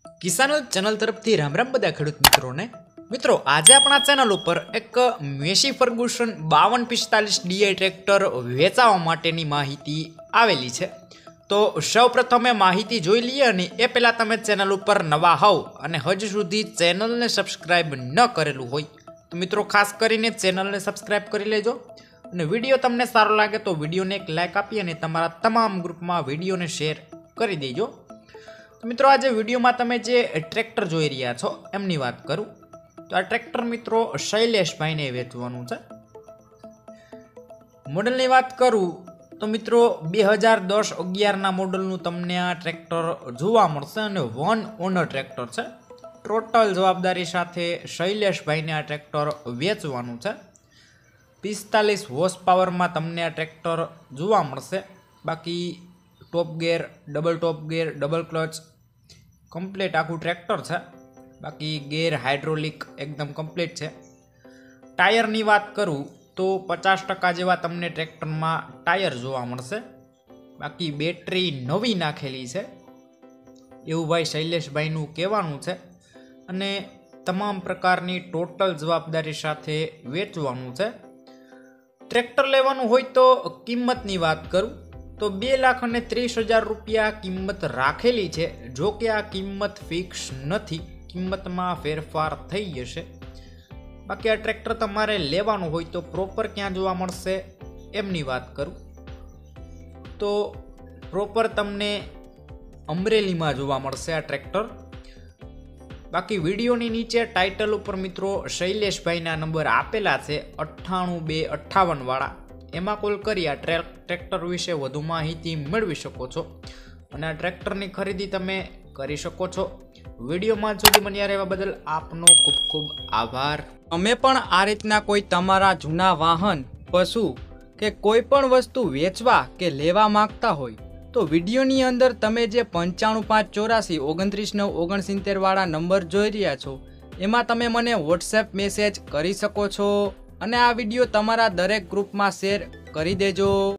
કિસાન channel તરફથી રામ રામ બધા ખેડૂત મિત્રોને। મિત્રો આજે આપણા ચેનલ ઉપર એક મેસી ફર્ગુસન 5245 ડીઆઈ ટ્રેક્ટર વેચાવા માટેની માહિતી આવેલી છે। તો સૌપ્રથમ માહિતી જોઈ લઈએ અને એ પહેલા તમે ચેનલ ઉપર નવા હોવ અને હજુ સુધી ચેનલને સબસ્ક્રાઇબ ન કરેલું હોય તો મિત્રો ખાસ કરીને ચેનલને સબસ્ક્રાઇબ કરી લેજો અને વિડીયો તમને સારો લાગે તો વિડીયોને એક લાઇક આપી અને તમારા તમામ ગ્રુપમાં વિડીયોને શેર કરી દેજો। તો મિત્રો આજે વિડીયોમાં તમે જે ટ્રેક્ટર જોઈ રહ્યા છો એમની વાત કરું તો આ ટ્રેક્ટર મિત્રો શૈલેષભાઈને વેચવાનું છે। મોડલની વાત કરું તો મિત્રો 2010-11ના મોડલનું તમને આ ટ્રેક્ટર જોવા મળશે અને વન ઓનર ટ્રેક્ટર છે। ટોટલ જવાબદારી સાથે શૈલેષભાઈને આ ટ્રેક્ટર વેચવાનું છે। 45 હોર્સ પાવરમાં તમને આ ટ્રેક્ટર જોવા મળશે। બાકી top gear, double top gear, double clutch complete આખું ટ્રેક્ટર છે। બાકી ગેર હાઇડ્રોલિક એકદમ કમ્પ્લીટ છે। ટાયરની વાત કરું તો 50% જેવા તમને ટ્રેક્ટરમાં ટાયર જોવા મળશે। બાકી બેટરી નવી નાખેલી છે એવું ભાઈ શૈલેષભાઈનું કહેવાનું છે અને તમામ પ્રકારની ટોટલ જવાબદારી સાથે વેચવાનું છે। ટ્રેક્ટર લેવાનું હોય તો કિંમતની વાત કરું તો 2,30,000 રૂપિયા કિંમત રાખેલી છે। જો કે આ કિંમત ફિક્સ નથી, કિંમતમાં ફેરફાર થઈ જશે। બાકી આ ટ્રેક્ટર તમારે લેવાનું હોય તો પ્રોપર ક્યાં જોવા મળશે એમની વાત કરું તો પ્રોપર તમને અમરેલીમાં જોવા મળશે આ ટ્રેક્ટર। બાકી વિડીયોની નીચે ટાઇટલ ઉપર મિત્રો શૈલેષભાઈના નંબર આપેલા છે 98-258 વાળા, એમાં કોલ કરી આ ટ્રેક્ટર વિશે વધુ માહિતી મેળવી શકો છો અને આ ટ્રેક્ટરની ખરીદી તમે કરી શકો છો। વિડીયોમાં સુધી બન્યા રહેવા બદલ આપનો ખૂબ ખૂબ આભાર। અમે પણ આ રીતના કોઈ તમારા જૂના વાહન, પશુ કે કોઈ પણ વસ્તુ વેચવા કે લેવા માંગતા હોય તો વિડીયોની અંદર તમે જે 9554893969 વાળા નંબર જોઈ રહ્યા છો એમાં તમે મને વોટ્સએપ મેસેજ કરી શકો છો અને આ વિડીયો તમારા દરેક ગ્રુપમાં શેર કરી દેજો।